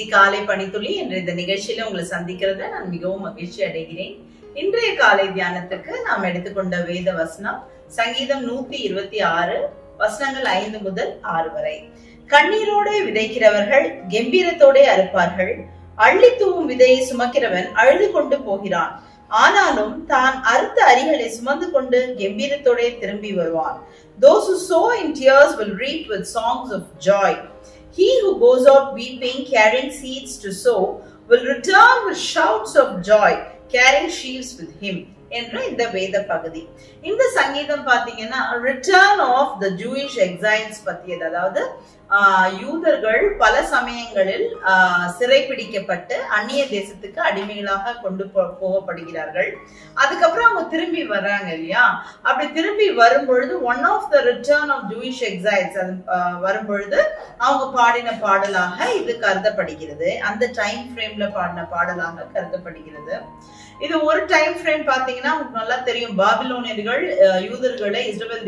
காலை பணித்துளி என்ற இந்த நிகழ்ச்சியில உங்களை சந்திக்கிறத நான் மிகவும் மகிழ்ச்சி அடைகிறேன். இன்றைய காலை தியானத்துக்கு நாம் எடுத்துக்கொண்ட வேத வசனம் சங்கீதம் 126 வசனங்கள் 5 முதல் 6 வரை. கண்ணீரோடு விதைக்கிறவர்கள் கம்பீரத்தோட அறுப்பார்கள். அள்ளி தூவும் விதையை சுமக்கிறவன் அழுது கொண்டு போகிறான். ஆனாலும் தான் அறுத்த அரிகளை சுமந்து கொண்டு கம்பீரத்தோட திரும்பி வருவான். Those who sow in tears will reap with songs of joy. He who goes out weeping, carrying seeds to sow, will return with shouts of joy, carrying sheaves with him. என்ற இந்த வேத பகுதி. இந்த சங்கீதம் பாத்தீங்கன்னா return of the Jewish exiles பத்தியது. அதாவது யூதர்கள் பல சமயங்களில் சிறைப்பிடிக்கப்பட்டு அந்நிய தேசத்துக்கு அடிமைகளாக கொண்டு போகப்படுகிறார்கள். அதுக்கப்புறம் அவங்க திரும்பி வர்றாங்க இல்லையா? அப்படி திரும்பி வரும் பொழுது one of the return of Jewish exiles வரும் பொழுது அவங்க பாடின பாடலாக இது கருதப்படுகிறது. அந்த டைம் ஃப்ரேம்ல பாடின பாடலாக கருதப்படுகிறது. இது ஒரு டைம் ஃப்ரேம் பாத்தீங்கன்னா உங்களுக்கு நல்லா தெரியும். பாபிலோனியர்கள் யூதர்களை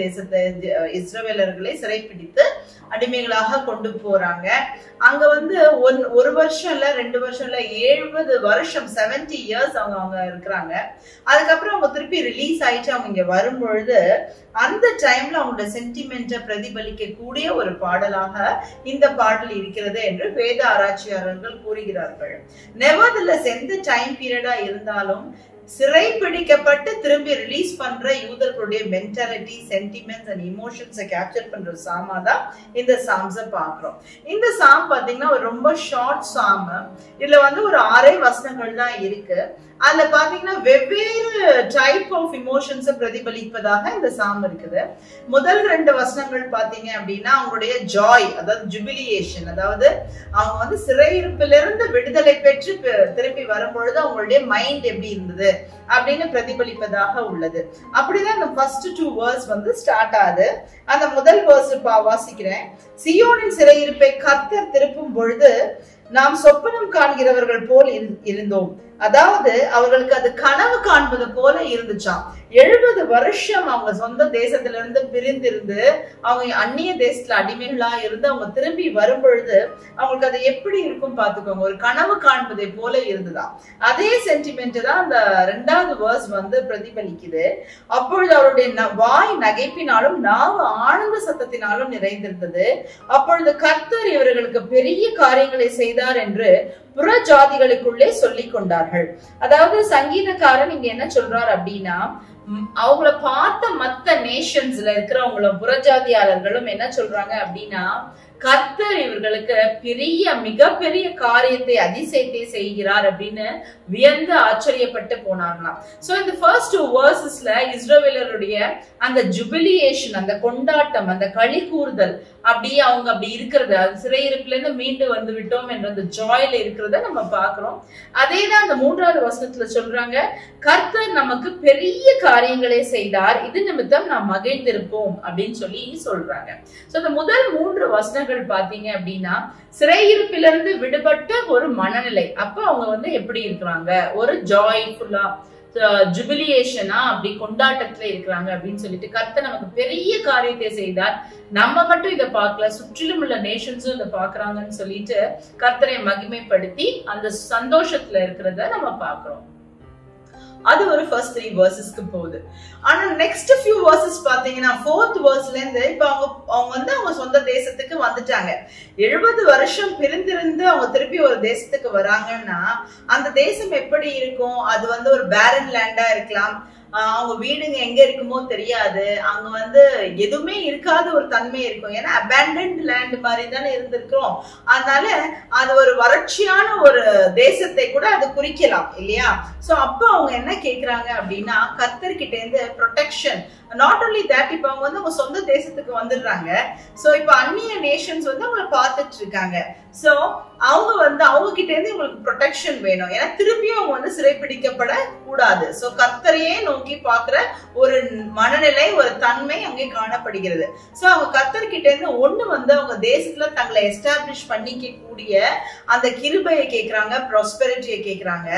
இஸ்ரவேலர்களை சிறைப்பிடித்து அடிமைகளாக கொண்டு போறாங்க. அங்க ஒரு வருஷம் இல்ல 2 வருஷம் இல்ல 70 வருஷம் 70 இயர்ஸ் அவங்க இருக்கிறாங்க. அதுக்கப்புறம் அவங்க திருப்பி ரிலீஸ் ஆயிட்டு அவங்க இங்க வரும்பொழுது அந்த டைம்ல அவங்களோட சென்டிமெண்ட்டை பிரதிபலிக்க கூடிய ஒரு பாடலாக இந்த பாடல் இருக்கிறது என்று வேத ஆராய்ச்சியாளர்கள் கூறுகிறார்கள். நெவர்தலெஸ் எந்த டைம் பீரியடா இருந்தாலும் சிறை பிடிக்கப்பட்டு திரும்பி ரிலீஸ் பண்ற யூதர்களுடைய மென்டாலிட்டி, சென்டிமெண்ட்ஸ் அண்ட் இமோஷன்ஸை கேப்சர் பண்ற சாமா தான் இந்த சாம்ஸை பாக்குறோம். இந்த சாம் பாத்தீங்கன்னா ஒரு ரொம்ப ஷார்ட் சாம். இதுல ஒரு 6 வசனங்கள் தான் இருக்கு. அதுல பாத்தீங்கன்னா வெவ்வேறு டைப் ஆஃப் இமோஷன்ஸை பிரதிபலிப்பதாக இந்த சாம் இருக்குது. முதல் 2 வசனங்கள் பாத்தீங்க அப்படின்னா அவங்களுடைய ஜாய், அதாவது ஜுபிலியேஷன், அதாவது அவங்க சிறையிருப்பிலிருந்து விடுதலை பெற்று திருப்பி வரும்பொழுது அவங்களுடைய மைண்ட் எப்படி இருந்தது அப்படின்னு பிரதிபலிப்பதாக உள்ளது. அப்படிதான் இந்த ஃபர்ஸ்ட் 2 வேர்ஸ் ஸ்டார்ட் ஆகுது. அந்த முதல் வேர்ஸ் வாசிக்கிறேன். சியோனின் சிறையிருப்பை கர்த்தர் திருப்பும் பொழுது நாம் சொப்பனம் காண்கிறவர்கள் போல் இருந்தோம். அதாவது அவர்களுக்கு அது கனவு காண்பது போல இருந்துச்சாம். 70 வருஷம் அவங்க சொந்த தேசத்துல இருந்து பிரிந்திருந்து அவங்க அந்நிய தேசத்துல அடிமைகளா இருந்து அவங்க திரும்பி வரும் பொழுது அவங்களுக்கு அது எப்படி இருக்கும் பாத்துக்கோங்க. ஒரு கனவு காண்பதை போல இருந்துதான். அதே சென்டிமெண்ட் தான் அந்த 2வது வேர்ஸ் பிரதிபலிக்குது. அப்பொழுது அவருடைய வாய் நகைப்பினாலும் நாவு ஆனந்த சத்தத்தினாலும் நிறைந்திருந்தது. அப்பொழுது கர்த்தர் இவர்களுக்கு பெரிய காரியங்களை செய்தார் என்று புற ஜாதிகளுக்குள்ளே சொல்லிக் கொண்டார்கள். அதாவது சங்கீதக்காரன் இங்க என்ன சொல்றார் அப்படின்னா, அவங்கள பார்த்த மத்த நேஷன்ஸ்ல இருக்கிறவங்களும் புறஜாதியாளர்களும் என்ன சொல்றாங்க அப்படின்னா, கர்த்தர் இவர்களுக்கு மிகப்பெரிய காரியத்தை அதிசயத்தை செய்கிறார் அப்படின்னு வியந்து ஆச்சரியப்பட்டு போனாங்களாம். சோ இந்த ஃபர்ஸ்ட் 2 வேர்சஸ்ல இஸ்ரவேலருடைய அந்த ஜுபிலியேஷன், அந்த கொண்டாட்டம், அந்த களி கூறுதல், அவங்க அப்படி இருக்கிறது, அது சிறையிருப்புல இருந்து மீண்டு வந்து விட்டோம் என்ற அந்த ஜாயில இருக்கிறத நம்ம பாக்குறோம். அதேதான் அந்த 3வது வசனத்துல சொல்றாங்க, கர்த்தர் நமக்கு பெரிய காரியங்களை செய்தார், இது நிமித்தம் நாம் மகிழ்ந்திருப்போம் அப்படின்னு சொல்லி சொல்றாங்க. சோ இந்த முதல் 3 வசனங்கள் பாத்தீங்க அப்படின்னா சிறையிருப்பிலிருந்து விடுபட்ட ஒரு மனநிலை. அப்ப அவங்க எப்படி இருக்கிறாங்க, ஒரு ஜாய்ஃபுல்லா ஜுபிலியேஷனா அப்படி கொண்டாட்டத்துல இருக்கிறாங்க அப்படின்னு சொல்லிட்டு, கர்த்தர் நமக்கு பெரிய காரியத்தை செய்தார், நம்ம மட்டும் இதை பார்க்கல, சுற்றிலும் உள்ள நேஷன்ஸும் இதை பாக்குறாங்கன்னு சொல்லிட்டு கர்த்தரை மகிமைப்படுத்தி அந்த சந்தோஷத்துல இருக்கிறத நம்ம பாக்குறோம். அது ஒரு ஃபர்ஸ்ட் 3 வேர்சஸ்க்கு போகுது. ஆனா நெக்ஸ்ட் ஃபியூ வேர்சஸ் பாத்தீங்கன்னா 4th வேர்ஸ்ல இருந்து இப்ப அவங்க சொந்த தேசத்துக்கு வந்துட்டாங்க. 70 வருஷம் பிரிந்திருந்து அவங்க திருப்பி ஒரு தேசத்துக்கு வராங்கன்னா அந்த தேசம் எப்படி இருக்கும்? அது ஒரு பேரன் லேண்டா இருக்கலாம். அவங்க வீடுங்க எங்க இருக்குமோ தெரியாது. அங்க எதுவுமே இருக்காத ஒரு தன்மை இருக்கும். ஏன்னா அபேண்டன்ட் லேண்ட் மாதிரி தானே இருந்திருக்கிறோம். அதனால அது ஒரு வறட்சியான ஒரு தேசத்தை கூட அது குறிக்கலாம் இல்லையா? சோ அப்ப அவங்க என்ன கேக்குறாங்க அப்படின்னா, கர்த்தர்கிட்ட இருந்து ப்ரொடெக்ஷன். நாட் ஒன்லி தட், இப்ப அவங்க சொந்த தேசத்துக்கு வந்துடுறாங்க. சோ இப்ப அந்நிய நேஷன்ஸ் அவங்களை பார்த்துட்டு இருக்காங்க. சோ அவங்க கிட்ட இருந்து உங்களுக்கு ப்ரொடெக்ஷன் வேணும். ஏன்னா திருப்பியும் அவங்க சிறைப்பிடிக்கப்பட கூடாது. சோ கர்த்தரையே நோக்கி பாக்குற ஒரு மனநிலை, ஒரு தன்மை அங்கே காணப்படுகிறது. சோ அவங்க கர்த்தர்கிட்ட இருந்து அவங்க தேசத்துல தங்களை எஸ்டாப்ளிஷ் பண்ணிக்க கூடிய அந்த கிருபையை கேக்குறாங்க, ப்ராஸ்பெரிட்டியை கேக்குறாங்க.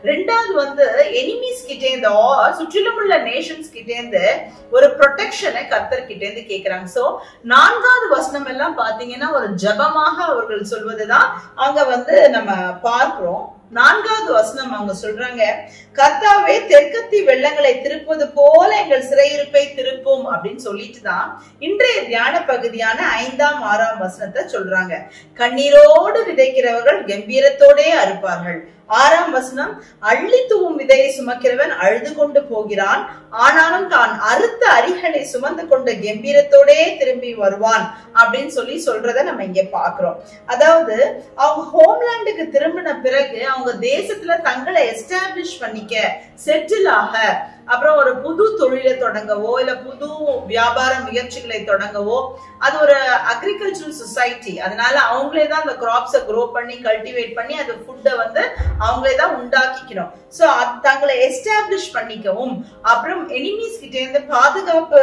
ரெண்டாவது வந்து எனிமீஸ் கிட்டே இருந்து சுற்றிலும் உள்ள நேஷன்ஸ் கிட்டே இருந்து ஒரு ப்ரொடெக்ஷனை கர்த்தர் கிட்டே இருந்து கேக்குறாங்க. சோ 4வது வசனம் எல்லாம் பாத்தீங்கன்னா ஒரு ஜெபமாக அவர்கள் சொல்வதுதான் அங்க வந்து நம்ம பார்க்கிறோம். 4வது வசனம் அவங்க சொல்றாங்க, கர்த்தாவே தெற்கத்தி வெள்ளங்களை திருப்பது போல எங்கள் சிறையிருப்பை திருப்பும் அப்படின்னு சொல்லிட்டு தான் இன்றைய தியான பகுதியான 5ஆம் 6ஆம் வசனத்தை சொல்றாங்க. கண்ணீரோடு விதைக்கிறவர்கள் கம்பீரத்தோடே அறுப்பார்கள். 6ஆம் வசனம், அள்ளி தூவும் விதையை சுமக்கிறவன் அழுது கொண்டு போகிறான், ஆனாலும் தான் அறுத்த அரிகளை சுமந்து கொண்டு கம்பீரத்தோடே திரும்பி வருவான் அப்படின்னு சொல்றத நம்ம இங்க பாக்குறோம். அதாவது அவங்க ஹோம்லேண்டுக்கு திரும்பின பிறகு அவங்க தேசத்துல தங்களை எஸ்டாப்ளிஷ் பண்ணிக்க, செட்டில் ஆக, அப்புறம் ஒரு புது தொழிலை தொடங்கவோ இல்ல புது வியாபார முயற்சிகளை தொடங்கவோ, அது ஒரு அக்ரிகல்ச்சரல் சொசைட்டி, அதனால அவங்களே தான் அந்த கிராப்ஸை க்ரோ பண்ணி கல்டிவேட் பண்ணி அது ஃபுட்டை வந்து அவங்களே தான் உண்டாக்கிக்கணும். சோ தங்களை எஸ்டாப்ளிஷ் பண்ணிக்கவும், அப்புறம் எனிமீஸ் கிட்ட இருந்து பாதுகாப்பு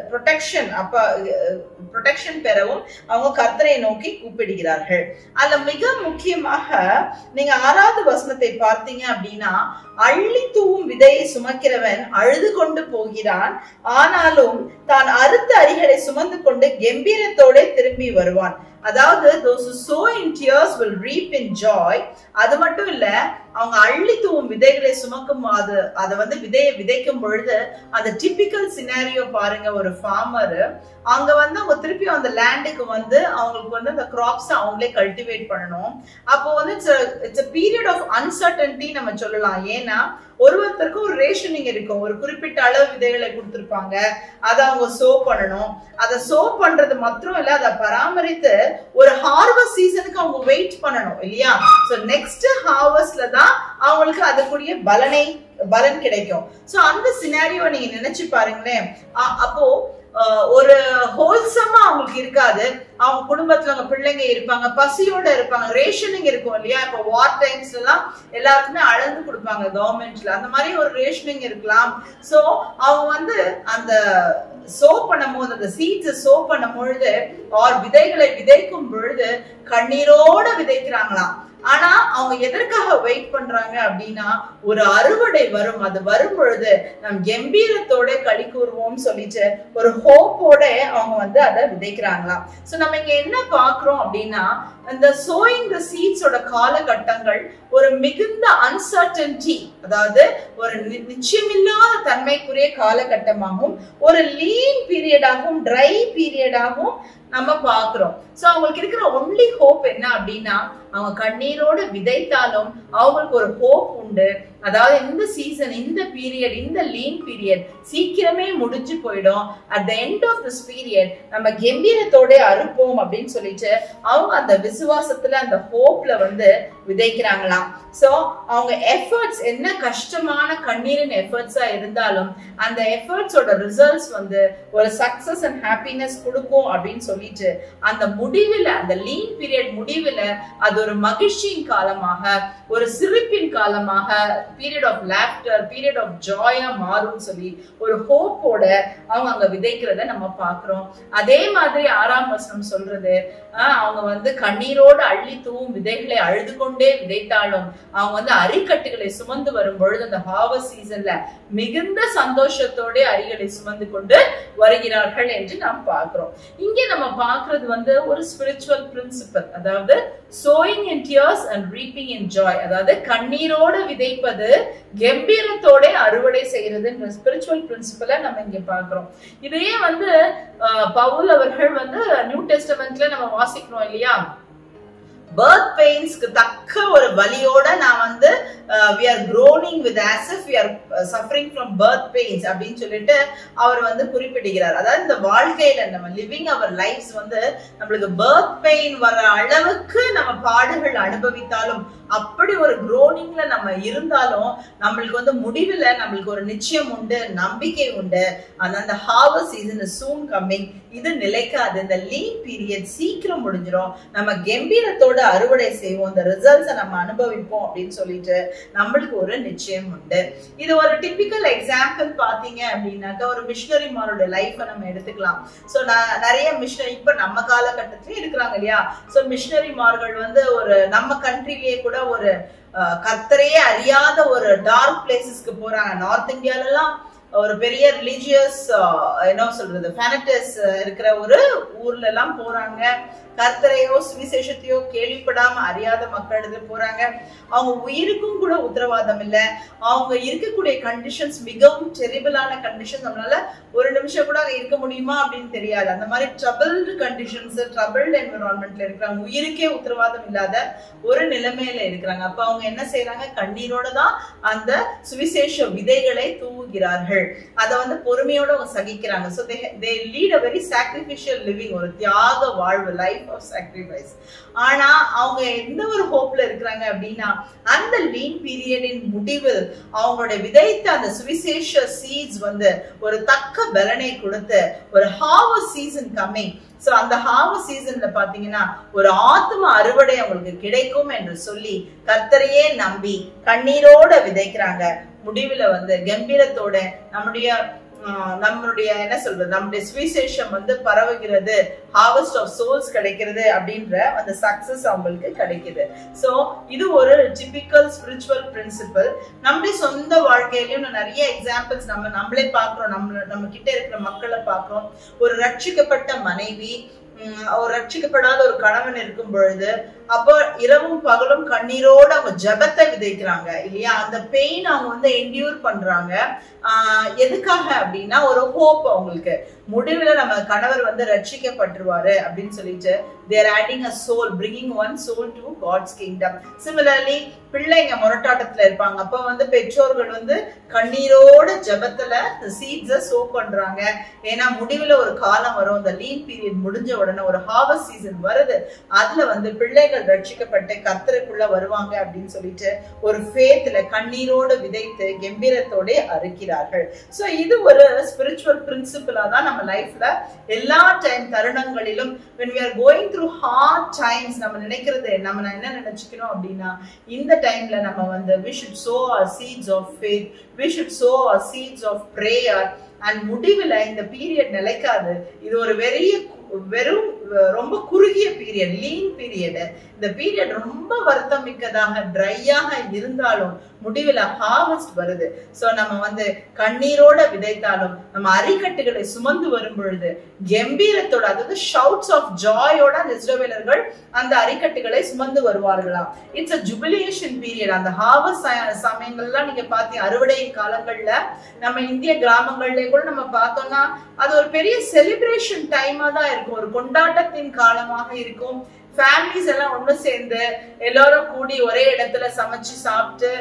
ப்ரொடெக்ஷன் பெறவும் அவங்க கர்த்தரை நோக்கி கூப்பிடுகிறார்கள். அதுல மிக முக்கியமாக நீங்க 6வது வசனத்தை பார்த்தீங்க அப்படின்னா, அள்ளி தூவும் விதையை சுமக்கிறவன் அழுது கொண்டு போகிறான், ஆனாலும் தான் அறுத்த அரிகளை சுமந்து கொண்டு கம்பீரத்தோட திரும்பி வருவான். அதாவது those who sow in tears will reap in joy. அது மட்டும் இல்ல, அவங்க அள்ளி தூவும் விதைகளை சுமக்கும் அதை வந்து விதையை விதைக்கும் பொழுது அந்த டிபிக்கல் சினாரியோ பாருங்க, ஒரு ஃபார்மர் அங்க வந்து அவங்க திருப்பி அந்த லேண்டுக்கு வந்து அவங்களுக்கு வந்து அந்த கிராப்ஸ் அவங்களே கல்டிவேட் பண்ணணும். அப்போ வந்து it's a period of uncertainty நம்ம சொல்லலாம். ஏன்னா ஒருத்தருக்கு ஒரு ரேஷனிங் இருக்கும், ஒரு குறிப்பிட்ட அளவு விதைகளை கொடுத்திருப்பாங்க, அதை அவங்க சோ பண்ணணும். அதை சோ பண்றது மாத்திரம் இல்ல, அதை பராமரித்து ஒரு ஹார்வெஸ்ட் சீசனுக்கு அவங்க வெயிட் பண்ணணும் இல்லையா? சோ நெக்ஸ்ட் ஹார்வெஸ்ட்ல தான் அவங்களுக்கு அதுக்குரிய பலன் கிடைக்கும். சோ அந்த சினாரியோ நீங்க நினைச்சு பாருங்களேன். அப்போ ஒரு ஹோல்சமா அவங்களுக்கு இருக்காது. அவங்க குடும்பத்துல அவங்க பிள்ளைங்க இருப்பாங்க, பசியோட இருப்பாங்க, ரேஷனிங் இருக்கும் இல்லையா? இப்ப வார் டைம்ஸ்ல எல்லாம் எல்லாருக்குமே அளந்து கொடுப்பாங்க கவர்மெண்ட்ல, அந்த மாதிரி ஒரு ரேஷனிங் இருக்கலாம். சோ அவங்க வந்து அந்த சோ பண்ணும் போது, அந்த சீட்ஸ் சோ பண்ணும் பொழுது, விதைகளை விதைக்கும் பொழுது கண்ணீரோட விதைக்கிறாங்களாம். ஆனா அவங்க எதற்காக வெயிட் பண்றாங்க அப்படின்னா, ஒரு அறுவடை வரும், அது வரும் பொழுது நம் கம்பீரத்தோட களி கூறுவோம் சொல்லிட்டு ஒரு ஹோப்போட அவங்க வந்து அதை விதைக்கிறாங்களாம். சோ நம்ம இங்க என்ன பாக்குறோம் அப்படின்னா, இந்த சோயிங் தி சீட்ஸோட காலகட்டங்கள் ஒரு மிகுந்த அன்சர்டனிட்டி, அதாவது ஒரு நிச்சயமில்லாத தன்மைக்குரிய காலகட்டமாகவும், ஒரு லீன் பீரியடாகவும், ட்ரை பீரியடாகவும் நம்ம பாக்குறோம். சோ அவங்களுக்கு இருக்கிற ஒன்லி ஹோப் என்ன அப்படின்னா, அவங்க கண்ணீரோடு விதைத்தாலும் அவங்களுக்கு ஒரு ஹோப் உண்டு. அதாவது இந்த சீசன், இந்த பீரியட், இந்த லீன் பீரியட் சீக்கிரமே முடிஞ்சு போயிடும். At the end of this period நம்ம கம்பீரத்தோட அறுப்போம் அப்படின்னு சொல்லிட்டு அவங்க அந்த விசுவாசத்துல, அந்த ஹோப்ல வந்து விதைக்கிறாங்களாம். சோ அவங்க எஃபர்ட்ஸ் என்ன கஷ்டமான கண்ணீரின் எஃபர்ட்ஸா இருந்தாலும் அந்த எஃபர்ட்ஸோட ரிசல்ட்ஸ் வந்து ஒரு சக்சஸ் அண்ட் ஹாப்பினஸ் கொடுக்கும் அப்படின்னு சொல்லிட்டு அந்த முடிவுல, அந்த லீன் பீரியட் முடிவுல அது ஒரு மகிழ்ச்சியின் காலமாக, ஒரு சிரிப்பின் காலமாக, period of laughter, period of ஜாயா மாறும் சொல்லி ஒரு ஹோப்போட அவங்க அங்க விதைக்கிறத நம்ம பாக்குறோம். அதே மாதிரி 6ஆம் வசனம் சொல்றது, அவங்க வந்து கண்ணீரோடு அள்ளி தூவும் விதைகளை அழுது கொண்டே விதைத்தாலும் அவங்க வந்து அரிக்கட்டுகளை சுமந்து வரும் பொழுது அந்த ஹார்வெஸ்ட் சீசன்ல மிகுந்த சந்தோஷத்தோட அரிகளை சுமந்து கொண்டு வருகிறார்கள் என்று நாம் பார்க்கிறோம். இங்கே நம்ம பார்க்கிறது வந்து ஒரு ஸ்பிரிச்சுவல் பிரின்சிபல், அதாவது sowing in tears and reaping in joy, அதாவது கண்ணீரோடு விதைப்பது, கம்பீரத்தோட அறுவடை செய்யறதுன்ற ஸ்பிரிச்சுவல் பிரின்சிபலை நம்ம இங்க பார்க்கிறோம். இதையே வந்து பவுல் அவர்கள் வந்து நியூ டெஸ்டமெண்ட்ல நம்ம வாசிக்கிறோம் இல்லையா? birth pains க்கு தக்க ஒரு வலியோட நான் வந்து we are groaning with as if we are suffering from birth pains அப்படின்னு சொல்லிட்டு அவர் வந்து குறிப்பிடுகிறார். அதாவது இந்த வாழ்க்கையில நம்ம living our lives வந்து நம்மளுக்கு birth pain வர அளவுக்கு நம்ம பாடுகள் அனுபவித்தாலும், அப்படி ஒரு groaningல நம்ம இருந்தாலும் நம்மளுக்கு வந்து முடிவுல நம்மளுக்கு ஒரு நிச்சயம் உண்டு, நம்பிக்கை உண்டு. அந்த harvest season is soon coming. இது நிலைக்காது. இந்த லீன் பீரியட் சீக்கிரம் முடிஞ்சிடும். நம்ம கம்பீரத்தோட அறுவடை செய்வோம், இந்த ரிசல்ட்ஸை நம்ம அனுபவிப்போம் அப்படின்னு சொல்லிட்டு நம்மளுக்கு ஒரு நிச்சயம் உண்டு. இது ஒரு டிபிக்கல் எக்ஸாம்பிள் பாத்தீங்க அப்படின்னாக்கா ஒரு மிஷனரிமாரோட லைஃபை நம்ம எடுத்துக்கலாம். சோ நிறைய மிஷனரி இப்ப நம்ம காலகட்டத்திலயும் இருக்கிறாங்க இல்லையா. சோ மிஷனரிமார்கள் வந்து ஒரு நம்ம கண்ட்ரிலேயே கூட ஒரு கர்த்தரையே அறியாத ஒரு டார்க் பிளேசஸ்க்கு போறாங்க. நார்த் இந்தியால எல்லாம் ஒரு பெரிய ரிலீஜியஸ் என்ன சொல்றது ஃபேனட்டிஸ் இருக்கிற ஒரு ஊர்ல எல்லாம் போறாங்க. கர்த்தரையோ சுவிசேஷத்தையோ கேள்விப்படாம அறியாத மக்களிடத்துல போறாங்க. அவங்க உயிருக்கும் கூட உத்தரவாதம் இல்லை. அவங்க இருக்கக்கூடிய கண்டிஷன்ஸ் மிகவும் டெரிபிளான கண்டிஷன்ஸ். நம்மளால ஒரு நிமிஷம் கூட அங்க இருக்க முடியுமா அப்படின்னு தெரியாது. அந்த மாதிரி ட்ரபிள்டு கண்டிஷன்ஸ், ட்ரபிள்டு என்விரான்மெண்ட்ல இருக்கிறாங்க. உயிருக்கே உத்தரவாதம் இல்லாத ஒரு நிலைமையில இருக்கிறாங்க. அப்ப அவங்க என்ன செய்யறாங்க? கண்ணீரோட தான் அந்த சுவிசேஷ விதைகளை தூவுகிறார்கள். அதை வந்து பொறுமையோட அவங்க சகிக்கிறாங்க. So they lead a very sacrificial living, ஒரு தியாக வாழ்வு, லைஃப் ஆஃப் சாக்ரிஃபைஸ். ஆனா அவங்க எந்த ஒரு ஹோப்ல இருக்கிறாங்க அப்படின்னா அந்த லீன் பீரியடின் முடிவில் அவங்களுடைய விதைத்த அந்த சுவிசேஷ சீட்ஸ் வந்து ஒரு தக்க பலனை கொடுத்து ஒரு ஹார்வெஸ்ட் சீசன் கம்மிங். சோ அந்த ஹார்வெஸ்ட் சீசன்ல பாத்தீங்கன்னா ஒரு ஆத்ம அறுவடை அவங்களுக்கு கிடைக்கும் என்று சொல்லி கர்த்தரையே நம்பி கண்ணீரோட விதைக்கிறாங்க. முடிவுல வந்து கம்பீரத்தோட நம்மளுடைய என்ன சொல்றது, நம்முடைய சுவிசேஷம் வந்து பரவுகிறது, ஹார்வெஸ்ட் ஆஃப் சோல்ஸ் கிடைக்கிறது அப்படின்ற அந்த சக்சஸ் அவங்களுக்கு கிடைக்குது. சோ இது ஒரு டிபிக்கல் ஸ்பிரிச்சுவல் பிரின்சிபல். நம்முடைய சொந்த வாழ்க்கையிலயும் நிறைய எக்ஸாம்பிள்ஸ் நம்மளே பாக்குறோம். நம்ம கிட்ட இருக்கிற மக்களை பாக்குறோம். ஒரு ரட்சிக்கப்பட்ட மனைவி, ஒரு ரட்சிக்கப்படாத ஒரு கணவன் இருக்கும் பொழுது அப்போ இரவும் பகலும் கண்ணீரோட அவங்க ஜபத்தை விதைக்கிறாங்க இல்லையா. அந்த பெயின் அவங்க வந்து என்டியூர் பண்றாங்க. எதுக்காக அப்படின்னா ஒரு ஹோப் அவங்களுக்கு, முடிவுல நம்ம கணவர் வந்து ரட்சிக்கப்பட்டுருவாரு அப்படின்னு சொல்லிட்டு they are adding a soul, bringing one soul to God's kingdom. Similarly பிள்ளைங்க முரட்டாட்டத்துல இருப்பாங்க. அப்ப வந்து பெற்றோர்கள் வந்து கண்ணீரோட ஜபத்துல சீட்ஸ சோ பண்றாங்க. ஏன்னா முடிவுல ஒரு காலம் வரும், இந்த லீன் பீரியட் முடிஞ்ச உடனே ஒரு ஹார்வெஸ்ட் சீசன் வருது. அதுல வந்து பிள்ளைகள் ரட்சிக்கப்பட்டு கர்த்தருக்குள்ள வருவாங்க அப்படின்னு சொல்லிட்டு ஒரு ஃபேத்ல கண்ணீரோட விதைத்து கம்பீரத்தோட அறுக்கிறார்கள். சோ இது ஒரு ஸ்பிரிச்சுவல் பிரின்சிபிளா தான் நம்ம லைஃப்ல எல்லா தருணங்களிலும் when we are going through hard times நம்ம நினைக்கிறது, நம்ம என்ன நினைச்சுக்கணும் அப்படின்னா இந்த டைம்ல நம்ம வந்து we should sow our seeds of faith, we should sow our seeds of prayer. And முடிவுல இந்த பீரியட் நிலைக்காது. இது ஒரு வெறும் ரொம்ப குறுகிய பீரியட், லீன் பீரியட். இந்த பீரியட் ரொம்ப வருத்தம் மிக்கதாக ட்ரையாக இருந்தாலும் முடிவுல ஹார்வெஸ்ட் வருது. சோ நம்ம வந்து கண்ணீரோட விதைத்தாலும் நம்ம அரிக்கட்டுகளை சுமந்து வரும் பொழுது கம்பீரத்தோட, அதாவது ஷவுட்ஸ் ஆஃப் ஜாயோட அந்த இஸ்ரவேலர்கள் அந்த அரிக்கட்டுகளை சுமந்து வருவார்களாம். It's a jubilation period. அந்த ஹார்வெஸ்ட் சமயங்கள்லாம் நீங்க பாத்தீங்க, அறுவடை காலங்கள்ல நம்ம இந்திய கிராமங்கள்ல கூட நம்ம பார்த்தோம்னா அது ஒரு பெரிய செலிப்ரேஷன் டைமா தான் இருக்கும், ஒரு கொண்டாட்டத்தின் காலமாக இருக்கும். ஃபேமிலிஸ் எல்லாம் ஒண்ணு சேர்ந்து எல்லாரும் கூடி ஒரே இடத்துல சமைச்சு சாப்பிட்டு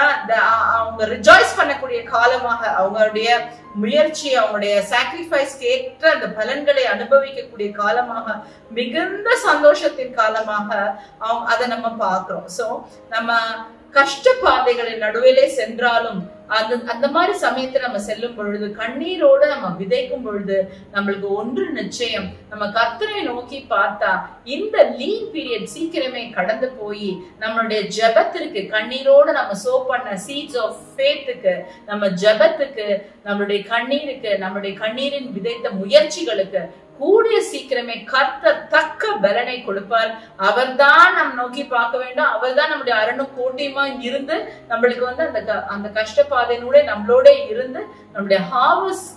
அவங்க ரிஜாய்ஸ் பண்ணக்கூடிய காலமாக, அவங்களுடைய முயற்சி, அவங்களுடைய சாக்ரிஃபைஸ்க்கு ஏற்ற அந்த பலன்களை அனுபவிக்கக்கூடிய காலமாக, மிகுந்த சந்தோஷத்தின் காலமாக அதை நம்ம பாக்குறோம். சோ நம்ம கஷ்ட பாதைகளின் நடுவிலே சென்றாலும் அந்த மாதிரி சமயத்துல நம்ம செல்லும் பொழுது கண்ணீரோட நம்ம விதைக்கும் பொழுது நம்மளுக்கு ஒன்று நிச்சயம், நம்ம கர்த்தரை நோக்கி பார்த்தா இந்த லீன் பீரியட் சீக்கிரமே கடந்து போய் நம்மளுடைய ஜெபத்திற்கு, கண்ணீரோட நம்ம சோ பண்ண சீட்ஸ் ஆஃப் ஃபேத்துக்கு, நம்ம ஜெபத்துக்கு, நம்மளுடைய கண்ணீருக்கு, நம்மளுடைய கண்ணீரின் விதைத்த முயற்சிகளுக்கு கூடிய சீக்கிரமே கர்த்தர் தக்க பலனை கொடுப்பார். அவர் தான் நம்ம நோக்கி பார்க்க வேண்டும். அவர் தான் நம்முடைய அரணு கோட்டையுமா இருந்து நம்மளுக்கு வந்து அந்த கஷ்டப்பாதையினூட நம்மளோட இருந்து நம்முடைய ஹார்வெஸ்ட்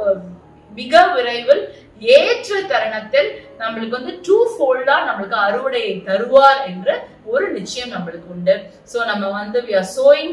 மிக விரைவில் ஏற்ற தருணத்தில் நம்மளுக்கு வந்து டூ ஃபோல்டா நம்மளுக்கு அறுவடையை தருவார் என்ற ஒரு நிச்சயம் நம்மளுக்கு உண்டு. சோ நம்ம வந்து we are sowing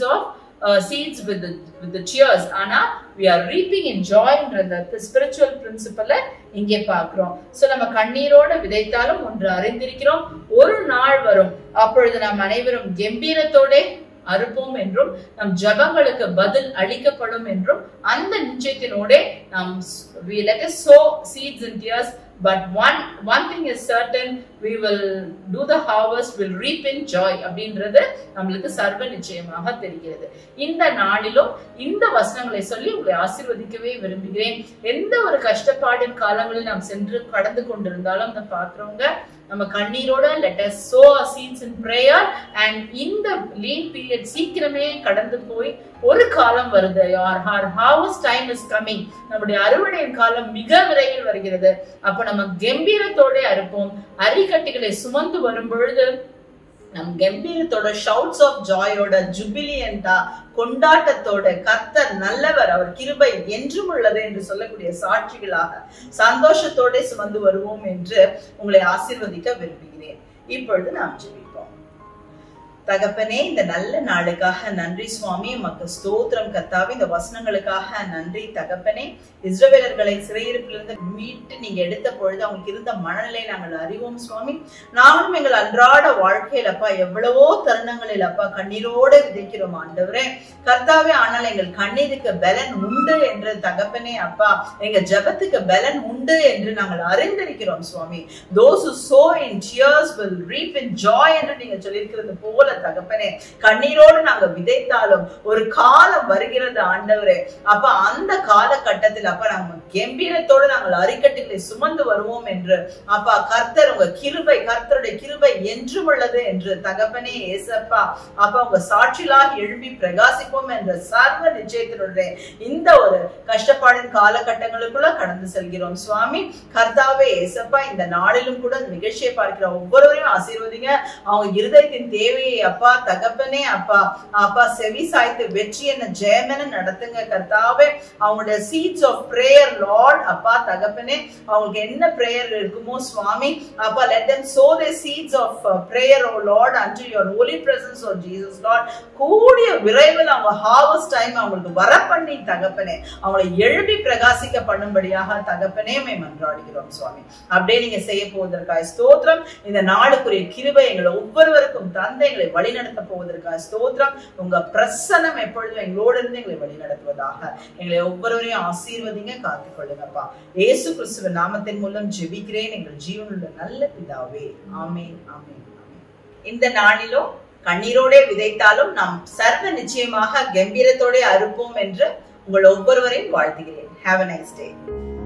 seeds with the tears, ஆனா we are reaping in joy என்ற spiritual principle இங்கே பார்க்கிறோம். சோ நம்ம கண்ணீரோட விதைத்தாலும் ஒன்று அறிந்திருக்கிறோம், ஒரு நாள் வரும் அப்பொழுது நாம் அனைவரும் கம்பீரத்தோட அறுப்போம் என்றும் நம் ஜபங்களுக்கு பதில் அளிக்கப்படும் என்றும் அந்த நிச்சயத்தினோட நாம் we let us sow seeds and tears. But one thing is certain, we will do the harvest, will reap in joy அப்படின்றது நம்மளுக்கு சர்வ நிச்சயமாக தெரிகிறது. இந்த நாளிலும் இந்த வசனங்களை சொல்லி உங்களை ஆசீர்வதிக்கவே விரும்புகிறேன். எந்த ஒரு கஷ்டப்பாடின் காலங்களில் நாம் சென்று கடந்து கொண்டிருந்தாலும் அந்த பாக்குறவங்க நம்ம கண்ணீரோட let us sow our seeds in prayer. and இந்த lean period சீக்கிரமே கடந்து போய் ஒரு காலம் வருது. our harvest time is coming. நம்முடைய அறுவடையின் காலம் மிக விரைவில் வருகிறது. அப்ப நம்ம கம்பீரத்தோட அறுப்போம். அரிக்கட்டிகளை சுமந்து வரும் பொழுது நம் கம்பீரத்தோட ஷவுட்ஸ் ஆஃப் ஜாயோட ஜுபிலியண்டா கொண்டாட்டத்தோட கர்த்தர் நல்லவர், அவர் கிருபை என்றும் உள்ளது என்று சொல்லக்கூடிய சாட்சிகளாக சந்தோஷத்தோட சுமந்து வருவோம் என்று உங்களை ஆசீர்வதிக்க விரும்புகிறேன். இப்பொழுது நாம் ஜெபிப்போம். தகப்பனே, இந்த நல்ல நாளுக்காக நன்றி சுவாமி. உமக்கு ஸ்தோத்திரம் கர்த்தாவே. இந்த வசனங்களுக்காக நன்றி தகப்பனே. இஸ்ரவேலர்களை சிறையிருப்பிலிருந்து மீட்டு நீங்க எடுத்த பொழுது அவங்களுக்கு இருந்த மனநிலை நாங்கள் அறிவோம் சுவாமி. நாங்களும் எங்கள் அன்றாட வாழ்க்கையில் அப்பா எவ்வளவோ தருணங்களில் அப்பா கண்ணீரோடு விதைக்கிறோம் ஆண்டவரே கர்த்தாவே. ஆனால் எங்கள் கண்ணீருக்கு பலன் உண்டு என்று தகப்பனே அப்பா, எங்க ஜெபத்துக்கு பலன் உண்டு என்று நாங்கள் அறிந்திருக்கிறோம் சுவாமி. those who sow in tears will reap in joy என்று நீங்க சொல்லியிருக்கிறது போல தகப்பனே, கண்ணீரோடு நாங்க விதைத்தாலும் ஒரு காலம் வருகிறது ஆண்டவரே அப்ப அந்த காலகட்டத்தில் அப்ப நாங்க கம்பீரத்தோடு நாங்கள் அரிக்கட்டுகளை சுமந்து வருவோம் என்று அப்பா கர்த்தர் உங்க கிருபை, கர்த்தருடைய கிருபை என்றும் உள்ளது என்று தகப்பனே ஏசப்பா அப்ப உங்க சாட்சிகளாக எழுப்பி பிரகாசிப்போம் என்ற சர்வ நிச்சயத்தினுடைய இந்த ஒரு கஷ்டப்பாடின் காலகட்டங்களுக்குள்ள கடந்து செல்கிறோம் சுவாமி. கர்த்தாவே ஏசப்பா, இந்த நாளிலும் கூட நிகழ்ச்சியை பார்க்கிற ஒவ்வொருவரையும் ஆசீர்வதிங்க. அவங்க இருதயத்தின் தேவையை அப்பா தகப்பனே அப்பா அப்பா செவி சாய்த்து வெற்றி என்ன ஜெயம் என நடத்துங்க கர்த்தாவே. அவங்களுடைய சீட்ஸ் ஆஃப் பிரேயர் லார்ட் அப்பா தகப்பனே, அவங்களுக்கு என்ன பிரேயர் இருக்குமோ சுவாமி அப்பா let them sow their seeds of prayer oh lord unto your holy presence oh jesus lord. கூடிய விரைவில் அவங்க harvest time அவங்களுக்கு வர பண்ணி தகப்பனே அவங்களை எழுப்பி பிரகாசிக்க பண்ணும்படியாக தகப்பனே மன்றாடுகிறோம் சுவாமி. அப்படியே நீங்க செய்ய போவதற்காக ஸ்தோத்திரம். இந்த நாளுக்குரிய கிருபை எங்களை ஒவ்வொருவருக்கும் தந்தை எங்களை வழி நடத்த போவதற்காக ஸ்தோத்திரம். உங்க பிரசன்னம் எப்பொழுதும் எங்களோடு இருந்து எங்களை வழி நடத்துவதாக. எங்களை ஒவ்வொருவரையும் ஆசீர்வதிங்க, காத்துக் கொள்ளுங்கப்பா. இயேசு கிறிஸ்துவின் நாமத்தின் மூலம் ஜெபிக்கிறேன் எங்கள் ஜீவனுள்ள நல்ல பிதாவே. ஆமென் ஆமென் ஆமென். இந்த நாளிலும் கண்ணீரோட விதைத்தாலும் நாம் சர்வ நிச்சயமாக கம்பீரத்தோட அறுப்போம் என்று உங்கள் ஒவ்வொருவரையும் வாழ்த்துகிறேன். Have a nice day.